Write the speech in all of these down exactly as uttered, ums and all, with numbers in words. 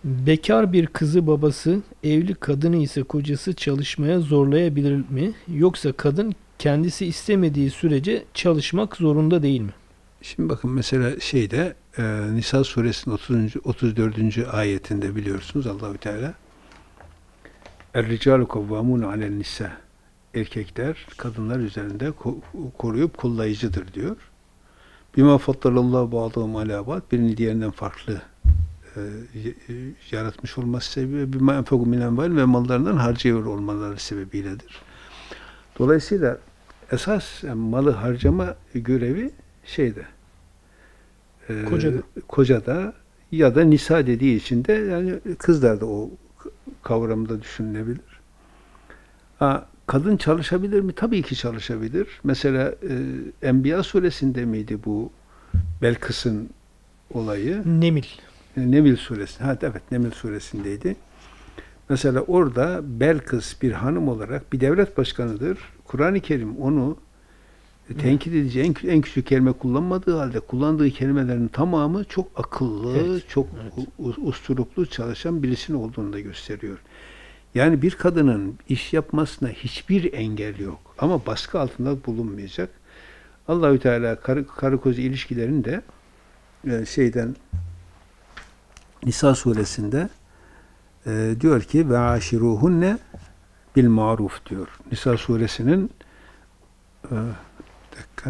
Bekar bir kızı babası, evli kadını ise kocası çalışmaya zorlayabilir mi? Yoksa kadın kendisi istemediği sürece çalışmak zorunda değil mi? Şimdi bakın mesela şeyde e, Nisa suresinin otuzuncu. otuz dördüncü ayetinde biliyorsunuz Allahü Teala Er-ricalu kavvamun alel nisa. Erkekler kadınlar üzerinde ko- koruyup kollayıcıdır diyor. Bima faddalallahu ba'dahum ala ba'd, birini diğerinden farklı e, yaratmış olması sebebiyle bima enfeku min enval ve mallarından harcıyor olmaları sebebiyledir. Dolayısıyla esas yani malı harcama görevi şeyde e, Kocada. kocada ya da nisa dediği için de yani kızlar da o kavramda düşünülebilir. Ha, kadın çalışabilir mi? Tabii ki çalışabilir. Mesela e, Enbiya suresinde miydi bu Belkıs'ın olayı? Nemil. E, Nemil suresi. Ha, evet, Nemil suresindeydi. Mesela orada Belkıs bir hanım olarak bir devlet başkanıdır. Kur'an-ı Kerim onu Evet. tenkit edici en, en küçük kelime kullanmadığı halde kullandığı kelimelerin tamamı çok akıllı, Evet. çok Evet. usturuplu çalışan birisinin olduğunu da gösteriyor. Yani bir kadının iş yapmasına hiçbir engel yok. Ama baskı altında bulunmayacak. Allahü Teala karı, karı koca ilişkilerini de e, şeyden Nisa suresinde e, diyor ki ve aşiruhunne bil maruf diyor. Nisa suresinin e, bir dakika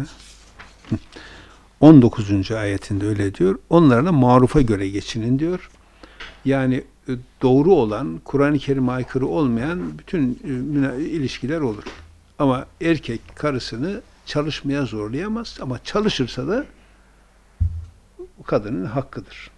on dokuzuncu ayetinde öyle diyor. Onlarla marufa göre geçinin diyor. Yani e, doğru olan, Kur'an-ı Kerim'e aykırı olmayan bütün e, ilişkiler olur. Ama erkek karısını çalışmaya zorlayamaz ama çalışırsa da bu kadının hakkıdır.